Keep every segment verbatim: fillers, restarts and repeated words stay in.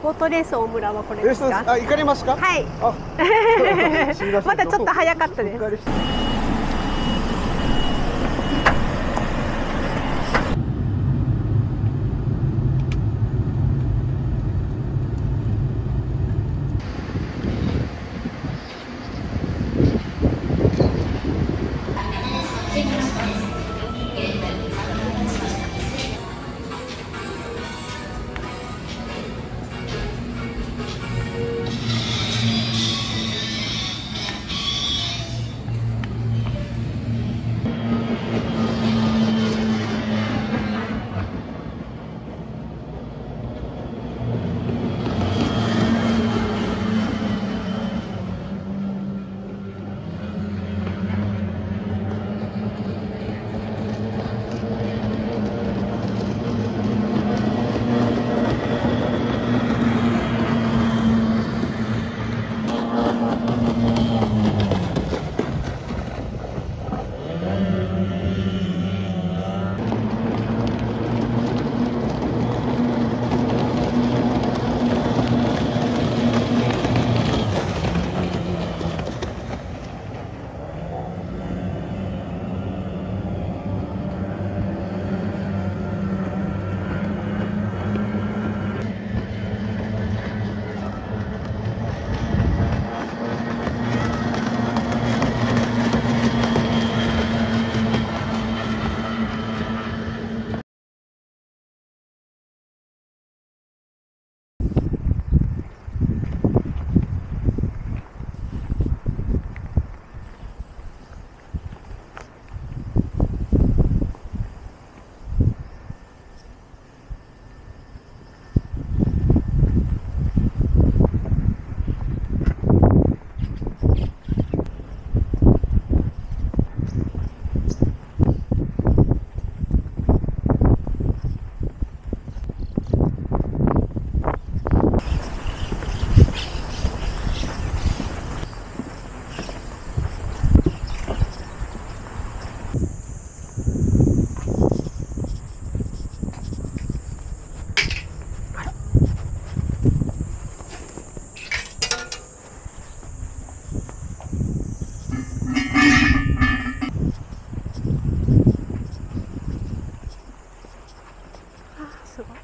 ボートレース大村はこれレースですか？ あ、行かれますか？ はい。 あすみませんまだちょっと早かったです。すごい。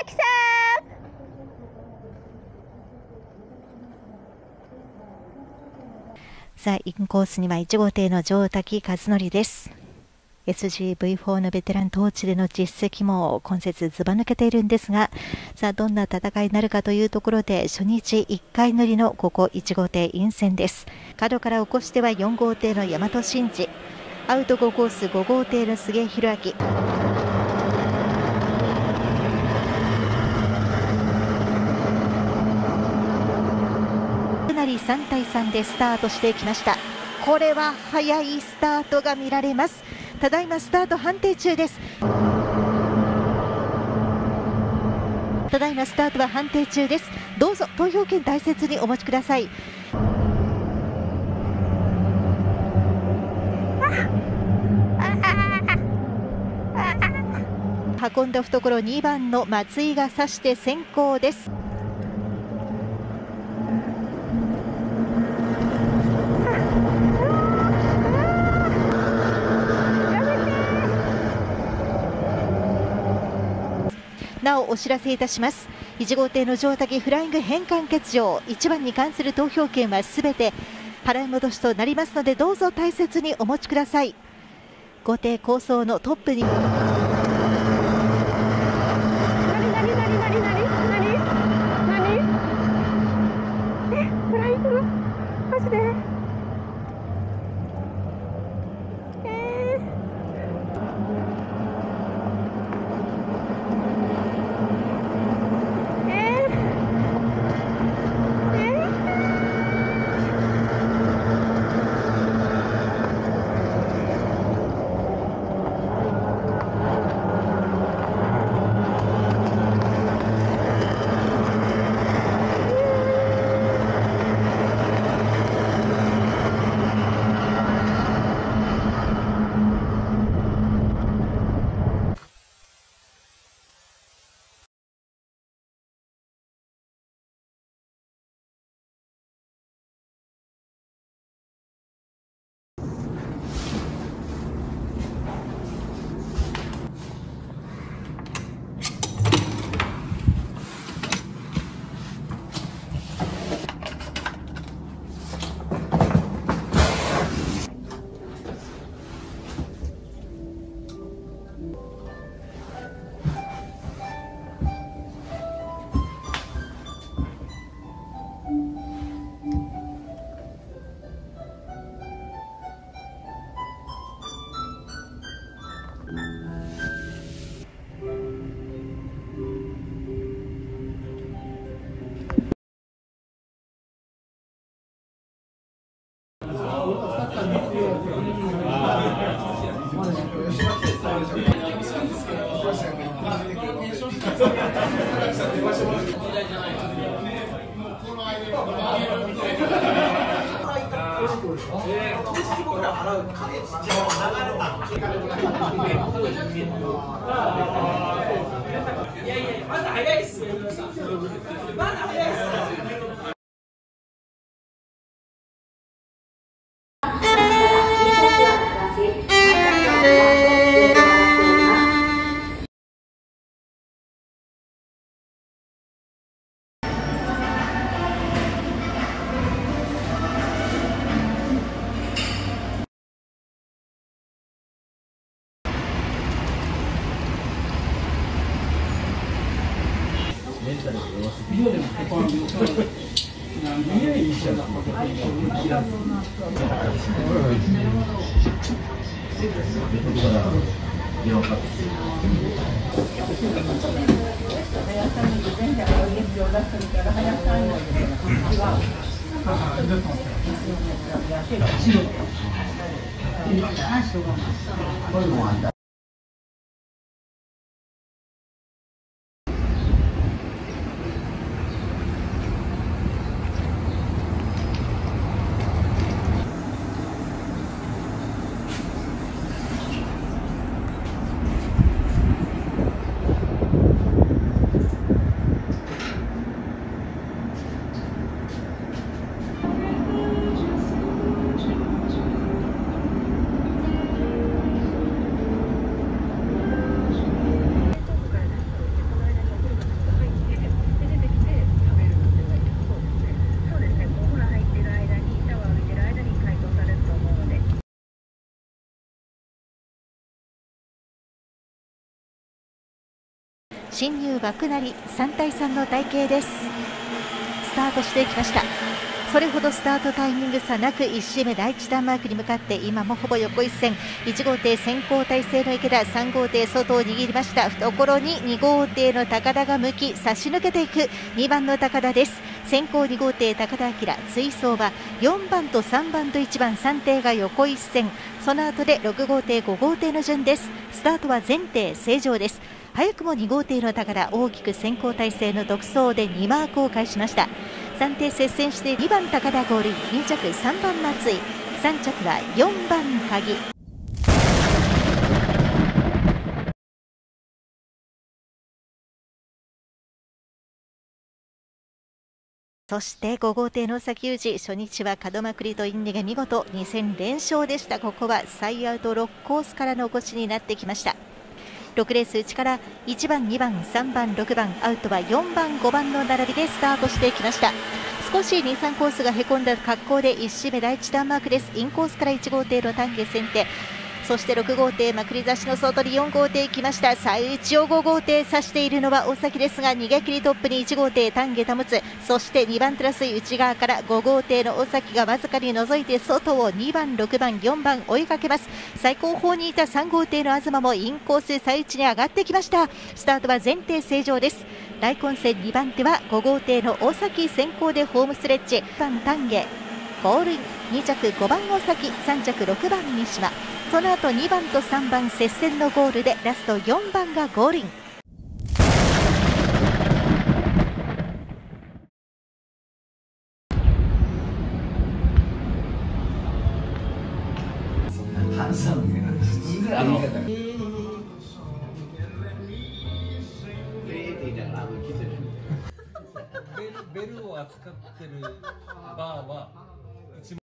滝さん。 さあ、インコースにはいち号艇の城滝和則です。エスジーブイフォー のベテラントーチでの実績も今節ずば抜けているんですが、さあどんな戦いになるかというところで、初日いっかい乗りのここいち号艇陰線です。角から起こしてはよん号艇の大和真司、アウトごコースご号艇の菅井宏明。かなりさんたいさんでスタートしてきました。これは早いスタートが見られます。ただいまスタート判定中です。ただいまスタートは判定中です。どうぞ投票権大切にお持ちください。運んだ懐にばんの松井が指して先行です。なおお知らせいたします。いち号艇の城滝フライング返還欠場、いちばんに関する投票権はすべて払い戻しとなりますので、どうぞ大切にお持ちください。号艇構想のトップに進入枠なりさんたいさんの体型です。スタートしていきました。それほどスタートタイミング差なくいち周目第一ターンマークに向かって今もほぼ横一線。いち号艇先行体制の池田、さん号艇外を握りました。懐にに号艇の高田が向き差し抜けていくにばんの高田です。先行に号艇高田明、追走はよんばんとさんばんといちばん、さん艇が横一線。その後でろく号艇ご号艇の順です。スタートは全艇正常です。早くもに号艇の高田、大きく先行体制の独走でにマークを返しました。さん艇接戦してにばん高田ゴールイン、に着さんばん松井、さん着はよんばん鍵。そしてご号艇の大崎裕二、初日は門まくりとインネが見事に戦連勝でした。ここは再アウトろくコースからのお越しになってきました。ろくレース内からいちばんにばんさんばんろくばん、アウトはよんばんごばんの並びでスタートしていきました。少しに、さんコースがへこんだ格好でいち周目第一ターンマークです。インコースからいち号艇の丹下先手、そしてろく号艇まくり差しの外によん号艇来ました。最内をご号艇指しているのは大崎ですが、逃げ切りトップにいち号艇丹下保つ、そしてにばんテラス内側からご号艇の大崎がわずかに覗いて外をにばんろくばんよんばん追いかけます。最後方にいたさん号艇の東もインコース最内に上がってきました。スタートは全艇正常です。大混戦にばん手はご号艇の大崎先行でホームストレッチ、いちばん丹下ゴールイン、に着ごばん大崎、さん着ろくばん三島、その後にばんとさんばん接戦のゴールでラストよんばんがゴールイン。 あのベルを扱ってるバーはいつも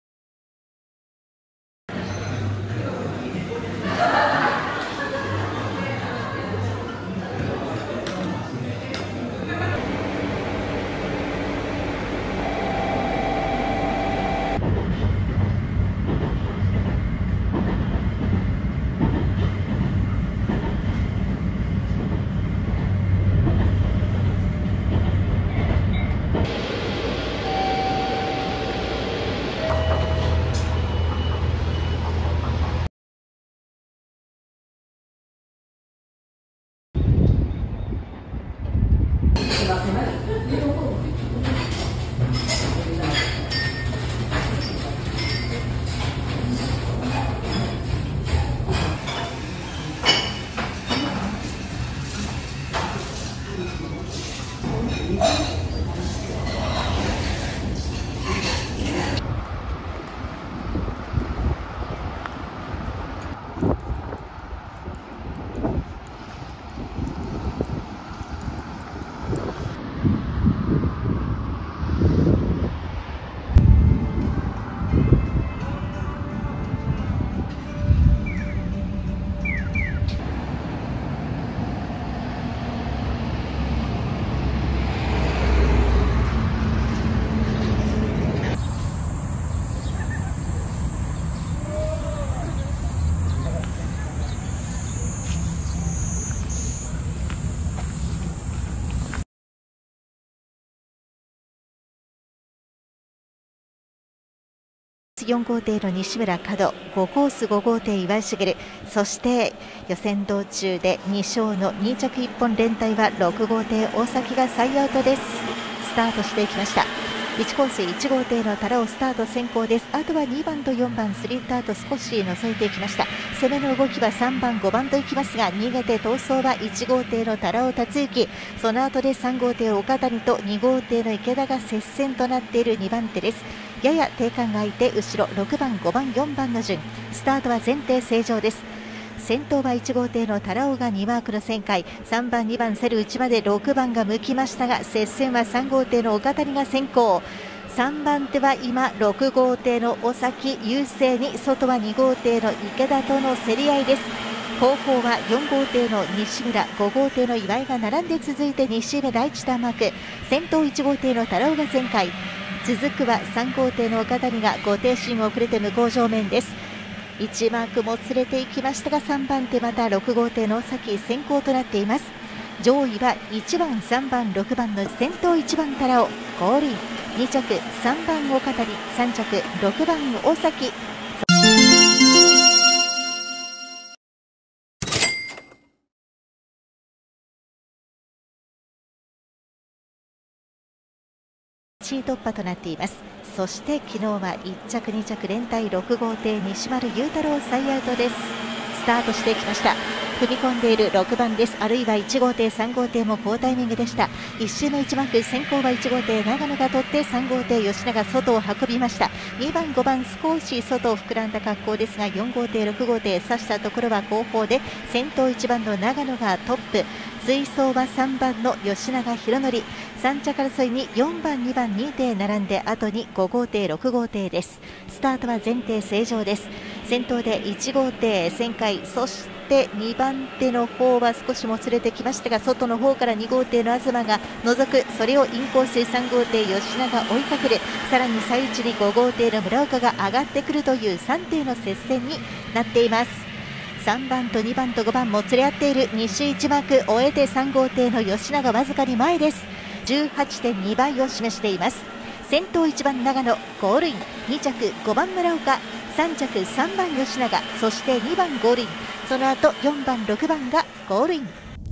よん号艇の西村角、ごコースご号艇岩井茂、そして予選道中でに勝のに着いっぽん連帯はろく号艇大崎が再アウトです。スタートしていきました。いちコースいち号艇のタラをスタート先行です。あとはにばんとよんばんスリーターと少し覗いていきました。攻めの動きはさんばんごばんといきますが、逃げて逃走はいち号艇のタラを達之、その後でさん号艇岡谷とに号艇の池田が接戦となっているにばん手です。やや定間が空いて後ろろくばんごばんよんばんの順、スタートは全艇正常です。先頭はいち号艇のタラオがにマークの旋回、さんばんにばんセル内までろくばんが向きましたが、接戦はさん号艇の岡谷が先行、さんばん手は今ろく号艇の尾崎優勢に、外はに号艇の池田との競り合いです。後方はよん号艇の西村、ご号艇の岩井が並んで続いてに周目第一ターンマーク、先頭いち号艇のタラオが旋回、続くはさん号艇の岡谷がご艇進遅れて向こう正面です。いちマークも連れていきましたが、さんばん手またろく号艇の尾崎先行となっています。 上位はいちばん、さんばん、ろくばんの先頭いちばんからをゴールイン、に着さんばん岡谷、さん着ろくばん大崎。いちい突破となっています。そして昨日はいっ着に着連隊ろく号艇西丸雄太郎再アウトです。スタートしてきました。踏み込んでいるろくばんです。あるいはいち号艇さん号艇も好タイミングでした。いっ周のいち幕先行はいち号艇長野が取ってさん号艇吉永外を運びました。にばんごばん少し外を膨らんだ格好ですが、よん号艇ろく号艇刺したところは後方で先頭いちばんの長野がトップ、追走はさんばんの吉永博則、さん着争いによんばん、にばん、に艇並んで後にご号艇ろく号艇です。スタートは全艇正常です。先頭でいち号艇旋回、そしてにばん手の方は少しもつれてきましたが、外の方からに号艇の東が除く、それをインコースさん号艇吉永追いかける、さらに最内にご号艇の村岡が上がってくるというさん艇の接戦になっています。さんばんとにばんとごばんもつれ合っている西いち幕終えてさん号艇の吉永わずかに前です。 じゅうはちてんに 倍を示しています。先頭いちばん長野ゴールイン、に着ごばん村岡、さん着さんばん吉永、そしてにばんゴールイン、その後よんばんろくばんがゴールイン。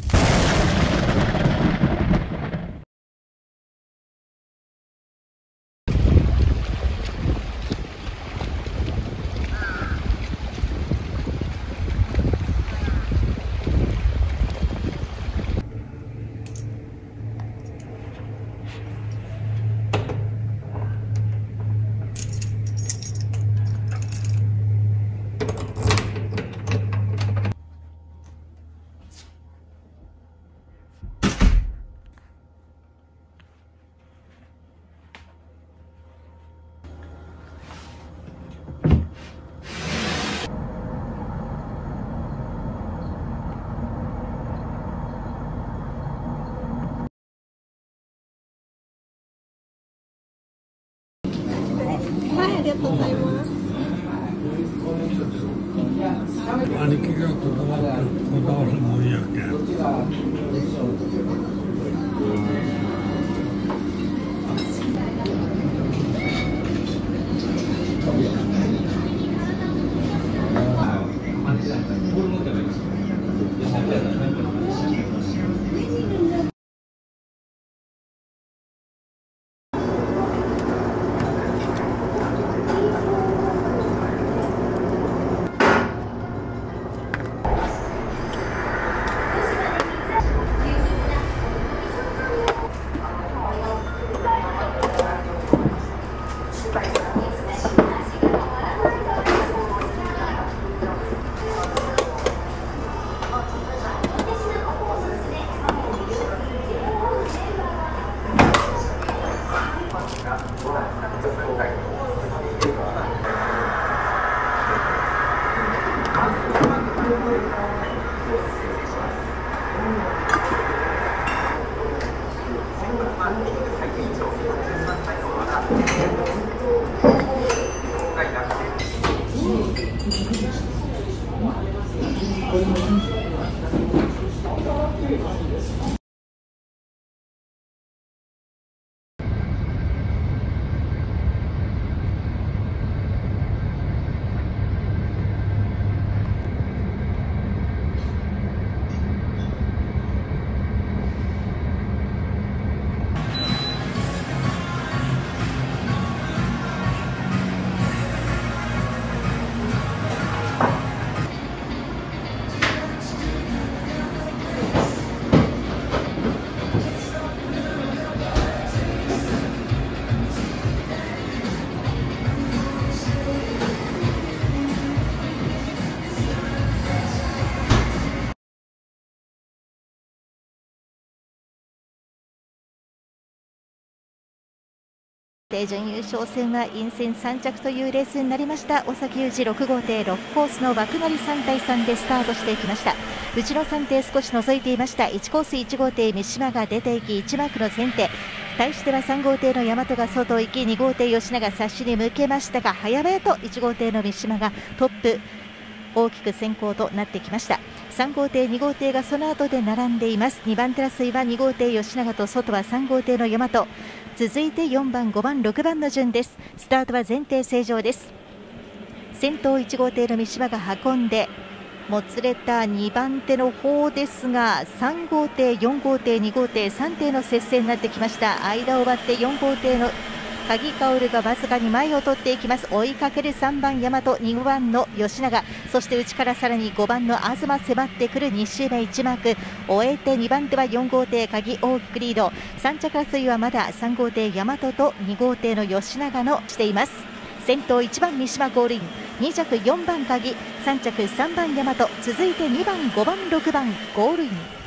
はい、ありがとうございます。 兄貴がこだわったこだわるもんやけん。 準優勝戦は陰線さん着というレースになりました。尾崎裕二ろく号艇ろくコースの枠乗りさん対さんでスタートしていきました。内のさん艇少し覗いていました。いちコースいち号艇三島が出ていきいち幕の先手、対してはさん号艇の大和が外行きに号艇吉永差しに向けましたが、早々といち号艇の三島がトップ大きく先行となってきました。 さん号艇、に号艇がその後で並んでいます。にばん手争いはに号艇吉永と外はさん号艇の大和、続いてよんばん、ごばん、ろくばんの順です。スタートは前提正常です。先頭いち号艇の三島が運んでもつれたにばん手の方ですが、さん号艇、よん号艇、に号艇、さん艇の接戦になってきました。間を割ってよん号艇の鍵薫がわずかに前を取っていきます。追いかけるさんばん大和、にばんの吉永、そして内からさらにごばんの東迫ってくるに周目いちマーク、終えてにばん手はよん号艇鍵大きくリード、さん着争いはまださん号艇大和とに号艇の吉永のしています。先頭いちばん三島ゴールイン、に着よんばん鍵、さん着さんばん大和、続いてにばん、ごばん、ろくばんゴールイン。